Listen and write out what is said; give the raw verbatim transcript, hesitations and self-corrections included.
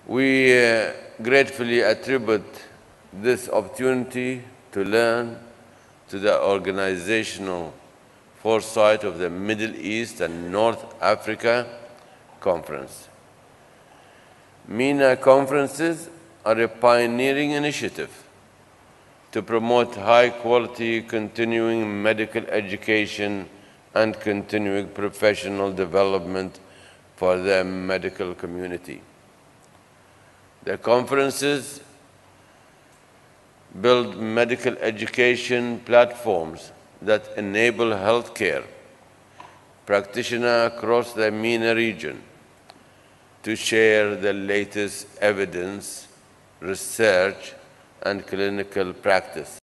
We uh, gratefully attribute this opportunity to learn to the organizational foresight of the Middle East and North Africa Conference. MENA conferences are a pioneering initiative to promote high-quality continuing medical education and continuing professional development for the medical community. The conferences build medical education platforms that enable healthcare practitioners across the MENA region to share the latest evidence, research, and clinical practice.